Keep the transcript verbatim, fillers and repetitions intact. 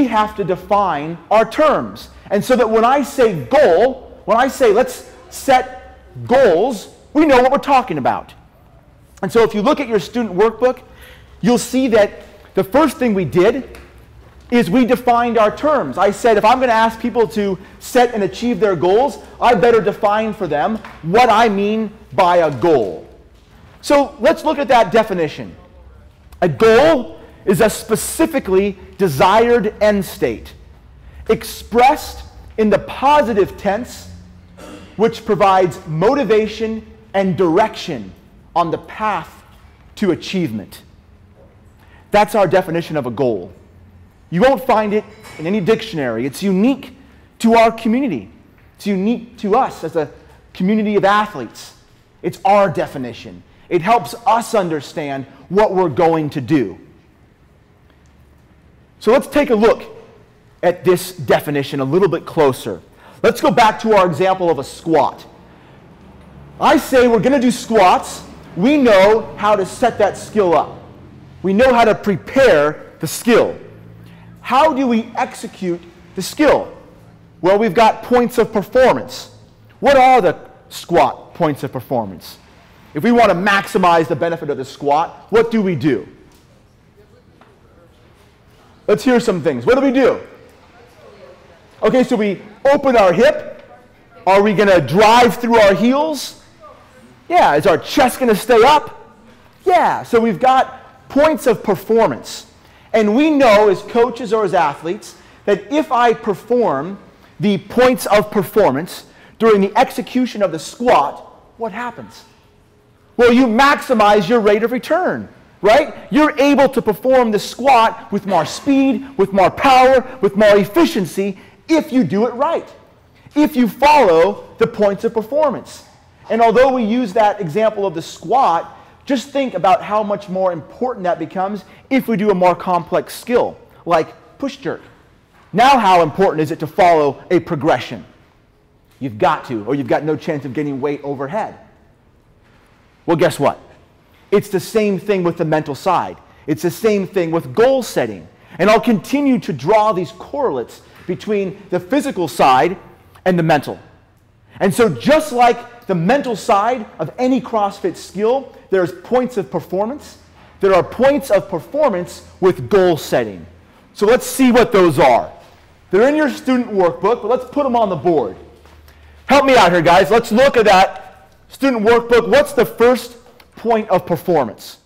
have to define our terms. And so that when I say goal, when I say let's set goals, we know what we're talking about. And so if you look at your student workbook, you'll see that the first thing we did is we defined our terms. I said if I'm going to ask people to set and achieve their goals, I better define for them what I mean by a goal. So let's look at that definition. A goal is a specifically desired end state, expressed in the positive tense, which provides motivation and direction on the path to achievement. That's our definition of a goal. You won't find it in any dictionary. It's unique to our community. It's unique to us as a community of athletes. It's our definition. It helps us understand what we're going to do. So let's take a look at this definition a little bit closer. Let's go back to our example of a squat. I say we're going to do squats. We know how to set that skill up. We know how to prepare the skill. How do we execute the skill? Well, we've got points of performance. What are the squat points of performance? If we want to maximize the benefit of the squat, what do we do? Let's hear some things. What do we do? Okay, so we open our hip. Are we going to drive through our heels? Yeah. Is our chest going to stay up? Yeah. So we've got points of performance. And we know as coaches or as athletes that if I perform the points of performance during the execution of the squat, what happens? Well, you maximize your rate of return, right? You're able to perform the squat with more speed, with more power, with more efficiency if you do it right, if you follow the points of performance. And although we use that example of the squat, just think about how much more important that becomes if we do a more complex skill, like push jerk. Now how important is it to follow a progression? You've got to, or you've got no chance of getting weight overhead. Well, guess what? It's the same thing with the mental side. It's the same thing with goal setting. And I'll continue to draw these correlates between the physical side and the mental. And so just like the mental side of any CrossFit skill, there's points of performance. There are points of performance with goal setting. So let's see what those are. They're in your student workbook, but let's put them on the board. Help me out here, guys. Let's look at that student workbook. What's the first point of performance?